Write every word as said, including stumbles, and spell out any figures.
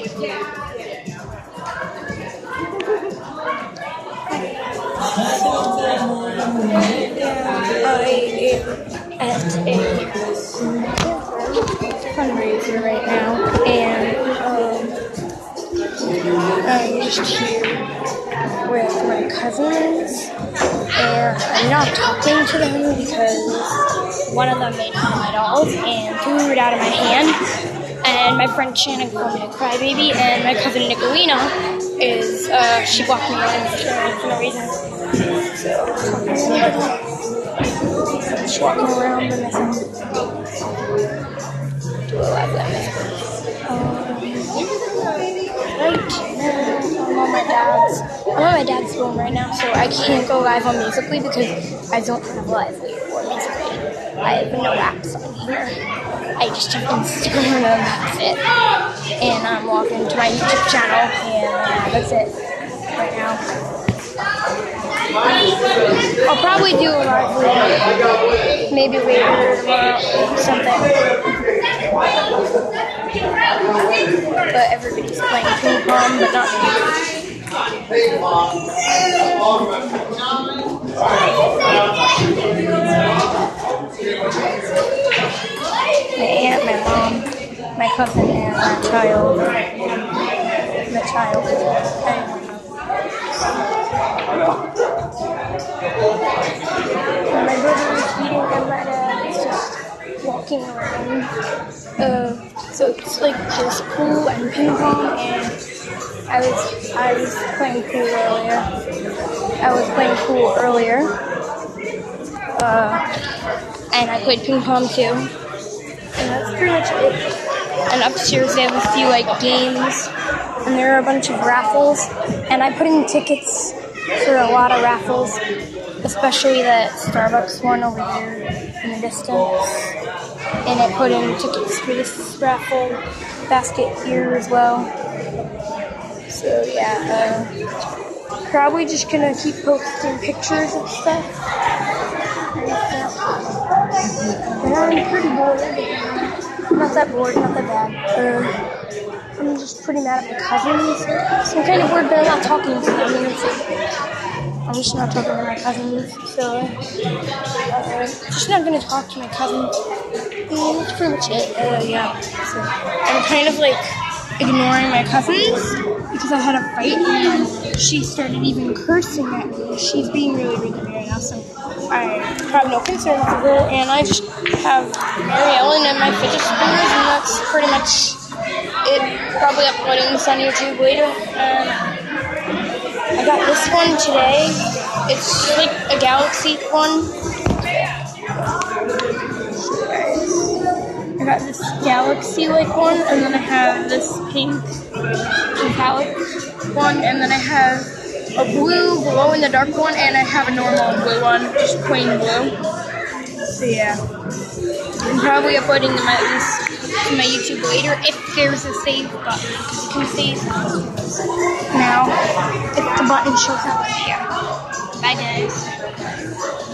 I am at a fundraiser right now, and um, I'm just here with my cousins, and I'm not talking to them because one of them made one of my dolls and threw it out of my hand, and my friend Shannon called me a crybaby, and my cousin Nicolina is, uh, she blocked me on Instagram for no reason, so just walking around by myself. Do a live live. Um, right now, I'm on my dad's. I'm on my dad's phone right now, so I can't go live on Musical.ly because I don't have Lively or Musical.ly. I have no apps on here. I just have Instagram and that's it. And I'm walking to my YouTube channel, and uh, that's it right now. I'll probably do a live video, maybe later tomorrow, something. But everybody's playing ping pong, but not me. My aunt, my mom, my cousin, and my child. My child. And my brother is eating, and my dad is just walking around. Uh, so it's like just pool and ping pong, and I was I was playing pool earlier. I was playing pool earlier. Uh, and I played ping pong too. And that's pretty much it. And upstairs they have a few like games, and there are a bunch of raffles. And I put in tickets for a lot of raffles, especially that Starbucks one over there in the distance. And I put in tickets for this raffle basket here as well. So yeah, uh, probably just gonna keep posting pictures and stuff. And I'm pretty bored. Not that bored, not that bad. Uh, I'm just pretty mad at my cousins. So I'm kind of bored, but I'm not talking to them. I'm just not talking to my cousins, so uh, just not gonna talk to my cousins. And that's pretty much it. Uh, yeah. So I'm kind of like ignoring my cousins because I had a fight, and she started even cursing at me. She's being really rude to me right now, so I have no concern with her. And I just have Mary Ellen and my fidget spinners, and that's pretty much it. Probably uploading this on YouTube later. Um, I got this one today. It's like a Galaxy one. I got this Galaxy-like one, and then I have this pink metallic one, and then I have a blue glow-in-the-dark one, and I have a normal blue one, just plain blue. So yeah, I'm probably uploading them at least to my YouTube later if there's a save button, because you can save now if the button shows up here. Bye guys.